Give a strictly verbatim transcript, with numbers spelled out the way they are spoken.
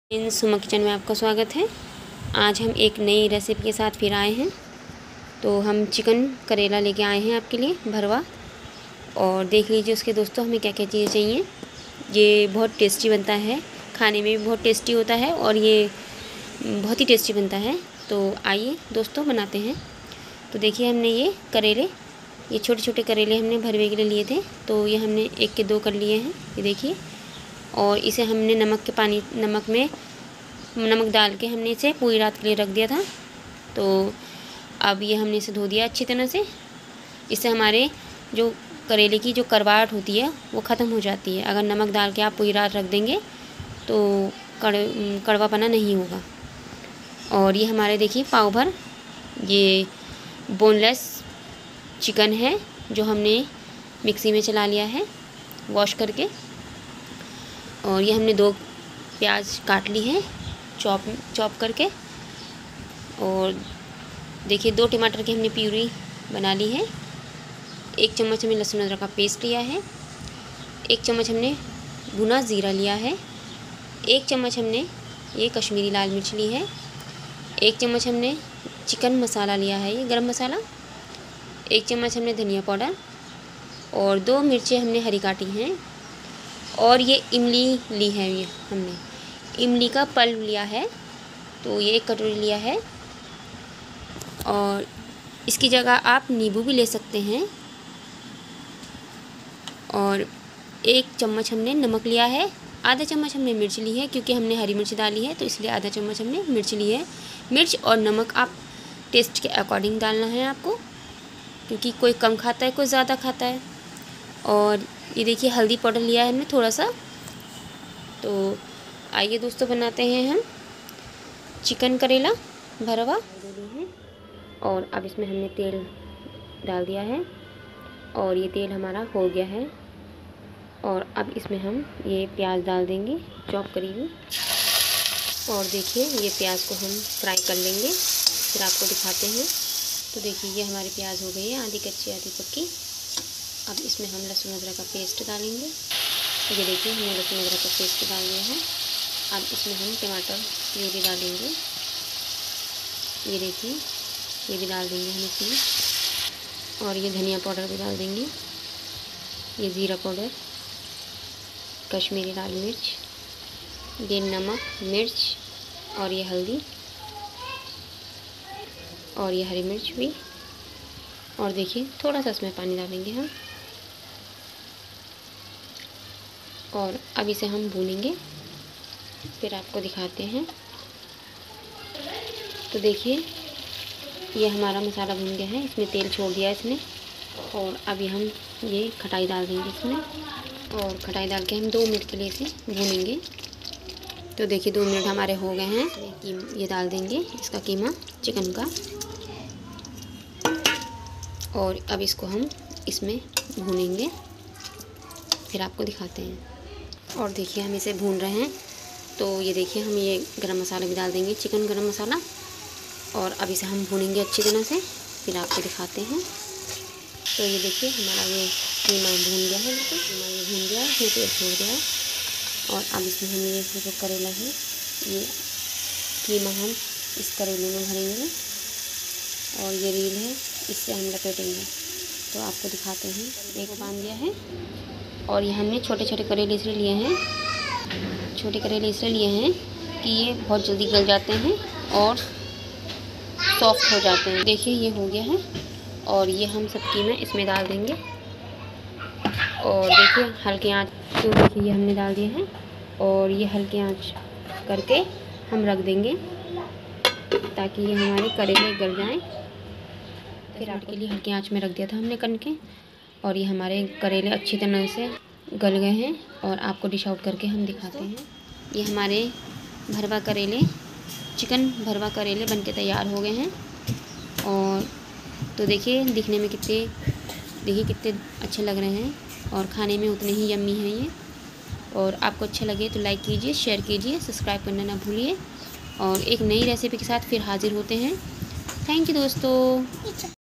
इन सुमा किचन में आपका स्वागत है। आज हम एक नई रेसिपी के साथ फिर आए हैं। तो हम चिकन करेला लेके आए हैं आपके लिए भरवा। और देख लीजिए उसके दोस्तों हमें क्या क्या चीज़ें चाहिए। ये बहुत टेस्टी बनता है, खाने में भी बहुत टेस्टी होता है और ये बहुत ही टेस्टी बनता है। तो आइए दोस्तों बनाते हैं। तो देखिए हमने ये करेले, ये छोटे छोटे करेले हमने भरवे के लिए लिए थे। तो ये हमने एक के दो कर लिए हैं, ये देखिए। और इसे हमने नमक के पानी नमक में नमक डाल के हमने इसे पूरी रात के लिए रख दिया था। तो अब ये हमने इसे धो दिया अच्छी तरह से। इससे हमारे जो करेले की जो करवाहट होती है वो ख़त्म हो जाती है। अगर नमक डाल के आप पूरी रात रख देंगे तो कड़ कड़वापना नहीं होगा। और ये हमारे देखिए पाव भर ये बोनलेस चिकन है जो हमने मिक्सी में चला लिया है वॉश करके। और ये हमने दो प्याज काट ली है चॉप चॉप करके। और देखिए दो टमाटर की हमने प्यूरी बना ली है। एक चम्मच हमने लहसुन अदरक का पेस्ट लिया है। एक चम्मच हमने भुना ज़ीरा लिया है। एक चम्मच हमने ये कश्मीरी लाल मिर्च ली है। एक चम्मच हमने चिकन मसाला लिया है, ये गरम मसाला। एक चम्मच हमने धनिया पाउडर और दो मिर्चें हमने हरी काटी हैं। और ये इमली ली है, ये हमने इमली का पल्प लिया है। तो ये एक कटोरी लिया है। और इसकी जगह आप नींबू भी ले सकते हैं। और एक चम्मच हमने नमक लिया है। आधा चम्मच हमने मिर्च ली है क्योंकि हमने हरी मिर्च डाली है, तो इसलिए आधा चम्मच हमने मिर्च ली है। मिर्च और नमक आप टेस्ट के अकॉर्डिंग डालना है आपको, क्योंकि कोई कम खाता है कोई ज़्यादा खाता है। और ये देखिए हल्दी पाउडर लिया है हमने थोड़ा सा। तो आइए दोस्तों बनाते हैं हम चिकन करेला भरवा। और अब इसमें हमने तेल डाल दिया है और ये तेल हमारा हो गया है। और अब इसमें हम ये प्याज डाल देंगे चॉप करी हुई। और देखिए ये प्याज को हम फ्राई कर लेंगे, फिर आपको दिखाते हैं। तो देखिए ये हमारी प्याज हो गई है आधी कच्ची आधी पक्की। अब इसमें हम लहसुन अदरक का पेस्ट डालेंगे। ये देखिए हमने लहसुन अदरक का पेस्ट डाल दिया है। अब इसमें हम टमाटर प्यूरी डालेंगे। ये देखिए ये भी डाल देंगे हम इसमें। और ये धनिया पाउडर भी डाल देंगे, ये ज़ीरा पाउडर, कश्मीरी लाल मिर्च, ये नमक मिर्च और ये हल्दी और ये हरी मिर्च भी। और देखिए थोड़ा सा इसमें पानी डालेंगे हम। और अब इसे हम भूनेंगे, फिर आपको दिखाते हैं। तो देखिए ये हमारा मसाला भून गया है, इसमें तेल छोड़ दिया इसने। और अभी हम ये खटाई डाल देंगे इसमें। और खटाई डाल के हम दो मिनट के लिए इसे भूनेंगे। तो देखिए दो मिनट हमारे हो गए हैं। ये डाल देंगे इसका कीमा चिकन का। और अब इसको हम इसमें भूनेंगे, फिर आपको दिखाते हैं। और देखिए हम इसे भून रहे हैं। तो ये देखिए हम ये गरम मसाला भी डाल देंगे, चिकन गरम मसाला। और अब इसे हम भूनेंगे अच्छी तरह से, फिर आपको दिखाते हैं। तो ये देखिए हमारा ये कीमा भून गया है, बिल्कुल कीमा ये भून गया है, इसमें तेल छोड़ दिया है। और अब इसमें हम ये जो करेला है ये कीमा हम इस करेले में भरेंगे। और ये रील है इससे हम लपेटेंगे। तो आपको दिखाते हैं। एक बांध दिया है। और ये हमने छोटे छोटे करेले इसलिए लिए हैं छोटे करेले इसलिए लिए हैं कि ये बहुत जल्दी गल जाते हैं और सॉफ्ट हो जाते हैं। देखिए ये हो गया है। और ये हम सब कीमा इसमें डाल देंगे। और देखिए हल्के आंच, तो देखिए ये हमने डाल दिए हैं। और ये हल्के आंच करके हम रख देंगे ताकि ये हमारे करेले गल जाएं। फिर आपके लिए हल्की आंच में रख दिया था हमने कन के। और ये हमारे करेले अच्छी तरह से गल गए हैं। और आपको डिश आउट करके हम दिखाते हैं। ये हमारे भरवा करेले, चिकन भरवा करेले बनके तैयार हो गए हैं। और तो देखिए दिखने में कितने देखिए कितने अच्छे लग रहे हैं और खाने में उतने ही यम्मी हैं ये। और आपको अच्छा लगे तो लाइक कीजिए, शेयर कीजिए, सब्सक्राइब करना ना भूलिए। और एक नई रेसिपी के साथ फिर हाजिर होते हैं। थैंक यू दोस्तों।